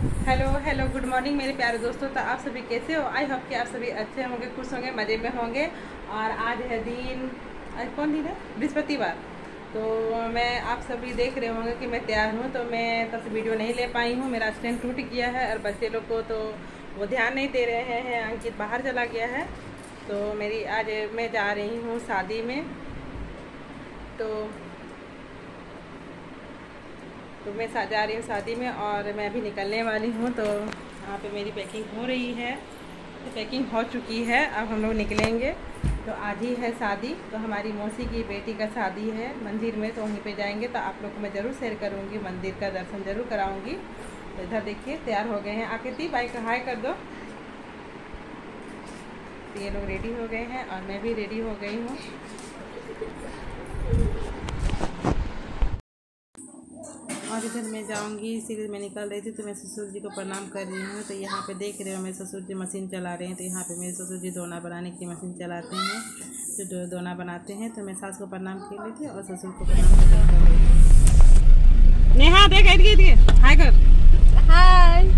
Hello good morning मेरे प्यारे दोस्तों। तो आप सभी कैसे हो? आई होप कि आप सभी अच्छे होंगे, खुश होंगे, मज़े में होंगे। और आज है दिन, आज कौन दिन है? बृहस्पतिवार। तो मैं आप सभी देख रहे होंगे कि मैं तैयार हूँ, तो मैं तब से वीडियो नहीं ले पाई हूँ। मेरा स्टैंड टूट गया है और बच्चे लोग को तो वो ध्यान नहीं दे रहे हैं। अंकित बाहर चला गया है, तो मेरी आज मैं जा रही हूँ शादी में। तो मैं जा रही हूँ शादी में और मैं अभी निकलने वाली हूँ। तो यहाँ पे मेरी पैकिंग हो रही है, तो पैकिंग हो चुकी है, अब हम लोग निकलेंगे। तो आज ही है शादी, तो हमारी मौसी की बेटी का शादी है मंदिर में, तो वहीं पे जाएंगे। तो आप लोग को मैं ज़रूर शेयर करूँगी, मंदिर का दर्शन ज़रूर कराऊँगी। तो इधर देखिए तैयार हो गए हैं। आकृति बाइक हाय कर दो। तो ये लोग रेडी हो गए हैं और मैं भी रेडी हो गई हूँ। और इधर मैं जाऊंगी, इसीलिए मैं निकल रही थी। तो मैं ससुर जी को प्रणाम कर रही हूँ। तो यहाँ पे देख रहे हो मेरे ससुर जी मशीन चला रहे हैं। तो यहाँ पे मेरे ससुर जी दोना बनाने की मशीन चलाते हैं, तो दोना बनाते हैं। तो मैं सास को प्रणाम कर रही थी और ससुर को प्रणाम कर रही थी। नेहा देख हाय कर हाय।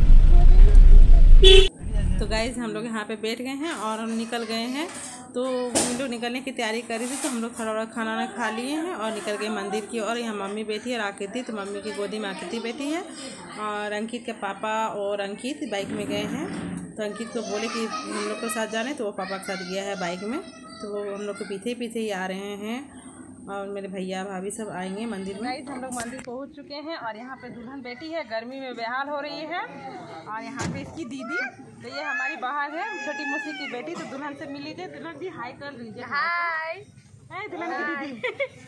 तो गाइस हम लोग यहाँ पे बैठ गए हैं और हम निकल गए हैं। तो हम लोग निकलने की तैयारी कर रही थी, तो हम लोग थोड़ा खाना वाना खा लिए हैं और निकल गए मंदिर की। और यहाँ मम्मी बैठी है आकृति, तो मम्मी की गोदी में आकृति बैठी है। और अंकित के पापा और अंकित बाइक में गए हैं। तो अंकित को बोले कि हम लोग के साथ जाने, तो वो पापा के साथ गया है बाइक में। तो वो हम लोग के पीछे पीछे ही आ रहे हैं। और मेरे भैया भाभी सब आएंगे मंदिर में। हम लोग मंदिर पहुंच चुके हैं और यहाँ पे दुल्हन बैठी है, गर्मी में बेहाल हो रही है। और यहाँ पे इसकी दीदी, तो ये हमारी बाहर है छोटी मौसी की बेटी। तो दुल्हन से मिल लीजिए, दुल्हन भी हाय कर लीजिए। हाय दुल्हन की दीदी।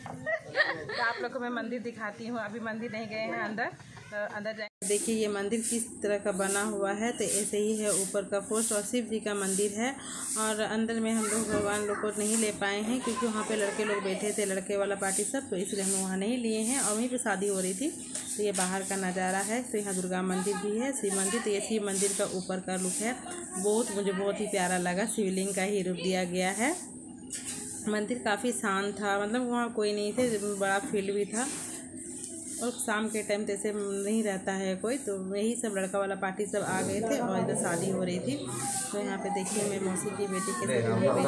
तो आप लोग को मैं मंदिर दिखाती हूँ। अभी मंदिर नहीं गए हैं, अंदर जाए। देखिए ये मंदिर किस तरह का बना हुआ है। तो ऐसे ही है ऊपर का पोस्ट, और शिव जी का मंदिर है। और अंदर में हम लोग भगवान लोग को नहीं ले पाए हैं, क्योंकि वहाँ पे लड़के लोग बैठे थे, लड़के वाला पार्टी सब, तो इसलिए हम वहाँ नहीं लिए हैं। और वहीं पे शादी हो रही थी। तो ये बाहर का नज़ारा है। तो यहाँ दुर्गा मंदिर भी है, शिव मंदिर। तो ये शिव मंदिर का ऊपर का लुक है। मुझे बहुत ही प्यारा लगा, शिवलिंग का ही रूप दिया गया है। मंदिर काफ़ी शांत था, मतलब वहाँ कोई नहीं थे, बड़ा फील्ड भी था। और शाम के टाइम जैसे नहीं रहता है कोई, तो यही सब लड़का वाला पार्टी सब आ गए थे और इधर शादी हो रही थी। तो यहाँ पे देखिए मैं मौसी की बेटी के साथ बैठी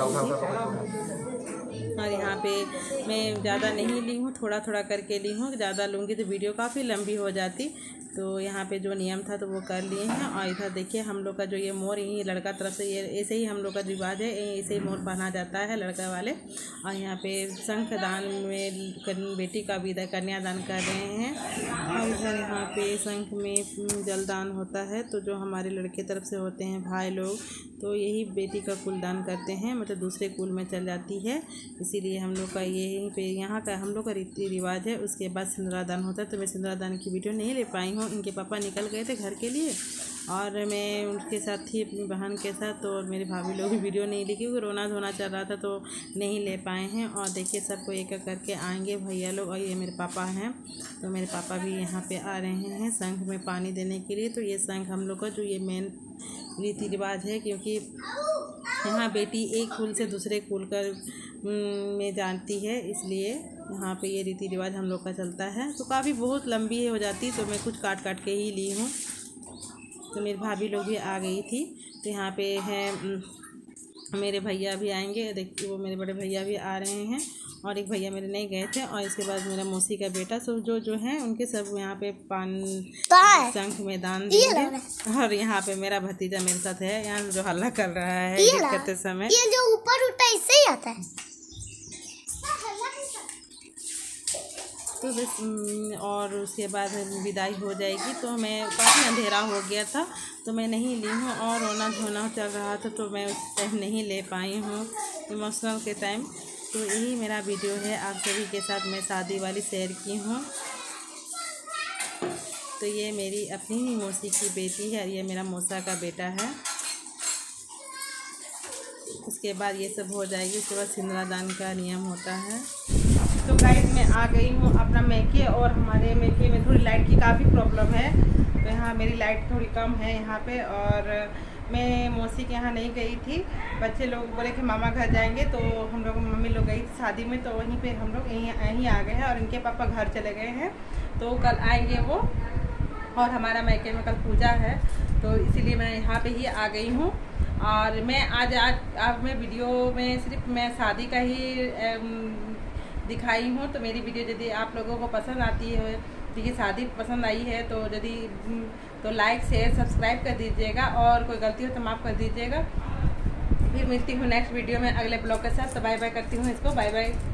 थी। और यहाँ पे मैं ज़्यादा नहीं ली हूँ, थोड़ा थोड़ा करके ली हूँ। ज़्यादा लूँगी तो वीडियो काफ़ी लंबी हो जाती। तो यहाँ पे जो नियम था तो वो कर लिए हैं। और इधर देखिए हम लोग का जो ये मोर, यही लड़का तरफ से ये ऐसे ही हम लोग का रिवाज है, ऐसे ही मोर पहना जाता है लड़का वाले। और यहाँ पे शंख दान में बेटी का विदा कन्यादान कर रहे हैं। और इधर यहाँ पे शंख में जलदान होता है। तो जो हमारे लड़के तरफ से होते हैं भाई लोग, तो यही बेटी का कुलदान करते हैं, मतलब दूसरे कुल में चल जाती है। इसीलिए हम लोग का यहीं पे यहाँ का हम लोग का रीति रिवाज है। उसके बाद सिंदूरदान होता है। तो मैं सिंदूरदान की वीडियो नहीं ले पाई हूँ, इनके पापा निकल गए थे घर के लिए और मैं उनके साथ थी अपनी बहन के साथ। तो मेरे भाभी लोग भी वीडियो नहीं ली, क्योंकि रोना धोना चल रहा था, तो नहीं ले पाए हैं। और देखिए सबको एक एक करके आएंगे भैया लोग। और ये मेरे पापा हैं, तो मेरे पापा भी यहाँ पे आ रहे हैं शंख में पानी देने के लिए। तो ये शंख हम लोग का जो ये मेन रीति रिवाज है, क्योंकि यहाँ बेटी एक कुल से दूसरे कुल में जानती है, इसलिए यहाँ पे ये रीति रिवाज हम लोग का चलता है। तो काफ़ी बहुत लंबी हो जाती, तो मैं कुछ काट काट के ही ली हूँ। तो मेरी भाभी लोग भी आ गई थी। तो यहाँ पे हैं मेरे भैया भी आएंगे, देखिए वो मेरे बड़े भैया भी आ रहे हैं। और एक भैया मेरे नहीं गए थे। और इसके बाद मेरा मौसी का बेटा, सब जो हैं उनके सब यहाँ पे पान शंख में दान देंगे। और यहाँ पे मेरा भतीजा मेरे साथ है, यहाँ जो हल्ला कर रहा है गीत करते समय। ये जो ऊपर उठता है इससे ही आता है। तो बस और उसके बाद विदाई हो जाएगी। तो मैं काफ़ी अंधेरा हो गया था, तो मैं नहीं ली हूँ। और रोना धोना चल रहा था, तो मैं उस टाइम नहीं ले पाई हूँ, इमोशनल के टाइम। तो यही मेरा वीडियो है, आप सभी के साथ मैं शादी वाली शेयर की हूँ। तो ये मेरी अपनी ही मौसी की बेटी है, ये मेरा मौसा का बेटा है। उसके बाद ये सब हो जाएगी, उसके बाद सिंदूरदान का नियम होता है। तो गाइस मैं आ गई हूँ अपना मैके, और हमारे मैके में थोड़ी लाइट की काफ़ी प्रॉब्लम है। तो यहाँ मेरी लाइट थोड़ी कम है यहाँ पे। और मैं मौसी के यहाँ नहीं गई थी, बच्चे लोग बोले कि मामा घर जाएंगे, तो हम लोग मम्मी लोग गई थी शादी में। तो वहीं पे हम लोग यहीं आ गए हैं और इनके पापा घर चले गए हैं, तो कल आएंगे वो। और हमारा मायके में कल पूजा है, तो इसीलिए मैं यहाँ पे ही आ गई हूँ। और मैं आज मैं वीडियो में सिर्फ मैं शादी का ही दिखाई हूँ। तो मेरी वीडियो यदि आप लोगों को पसंद आती है, देखिए शादी पसंद आई है तो लाइक शेयर सब्सक्राइब कर दीजिएगा, और कोई गलती हो तो माफ़ कर दीजिएगा। फिर मिलती हूँ नेक्स्ट वीडियो में अगले ब्लॉग के साथ। तो बाय बाय करती हूँ इसको, बाय बाय।